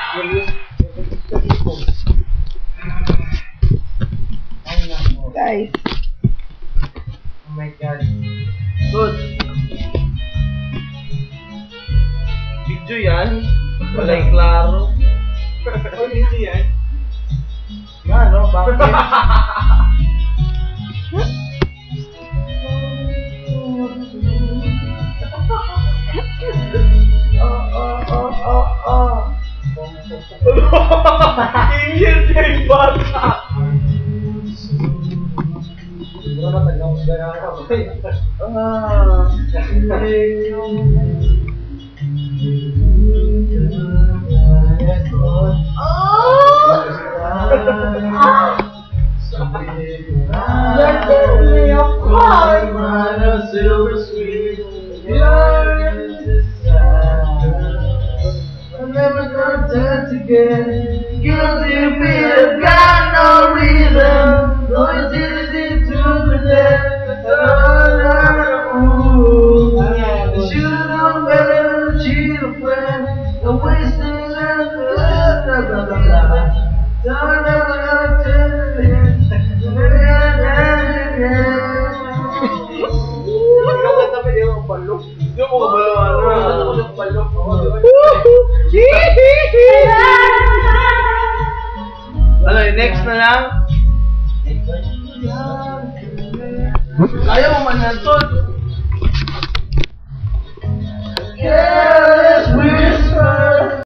Guys. Oh my God. Good. Video yan. Walay klaro. Oh, video yan. Nga, no? Bakit? Ingil niya yung bata. Siguro matagal mo gano'n ako. I'm never gonna touch again. Guilty fear, got no reason. No utility to pretend. I should've known better to cheat a friend. I'm wasting time. Blah blah blah blah. Don't ever gonna turn it. Maybe I'll dance again. Ikaw kanta pa yung balok. Hindi mo kabalawan. Kanta ko yung balok. Ano, next na lang? Ayaw mo man yan, Tod.